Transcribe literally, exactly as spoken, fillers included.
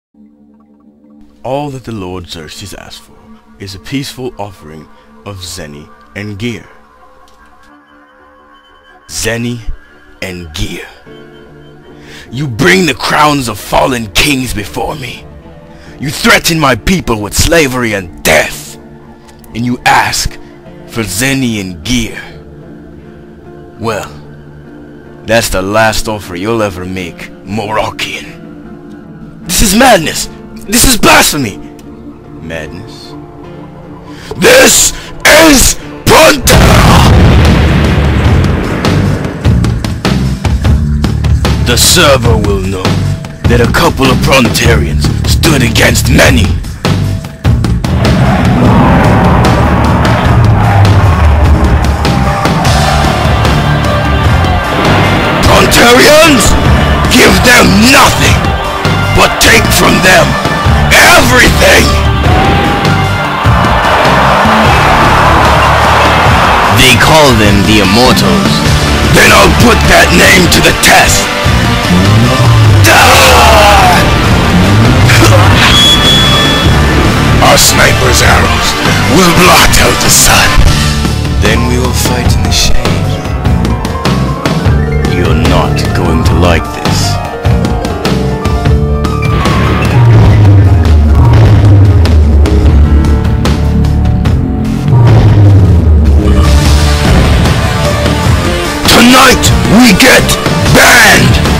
All that the Lord Xerxes asked for is a peaceful offering of Zeni and gear. Zeni and gear. You bring the crowns of fallen kings before me. You threaten my people with slavery and death. And you ask for Zeni and gear. Well, that's the last offer you'll ever make, Moroccan. This is madness! This is blasphemy! Madness? This is Prontereans! The server will know that a couple of Prontereans stood against many. Prontereans, give them nothing, but take from them everything! They call them the Immortals. Then I'll put that name to the test! Our sniper's arrows will blot out the sun. Then we will fight in the shade. You're not going to like this. Tonight we get banned!